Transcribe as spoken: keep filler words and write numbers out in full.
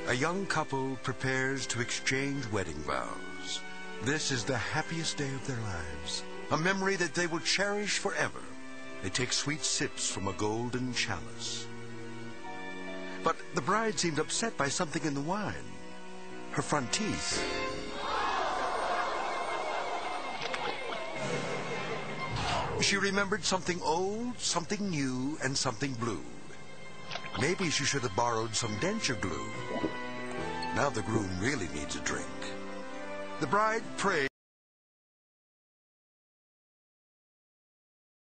A young couple prepares to exchange wedding vows. This is the happiest day of their lives, a memory that they will cherish forever. They take sweet sips from a golden chalice. But the bride seemed upset by something in the wine. Her front teeth. She remembered something old, something new, and something blue. Maybe she should have borrowed some denture glue. Now the groom really needs a drink. The bride prayed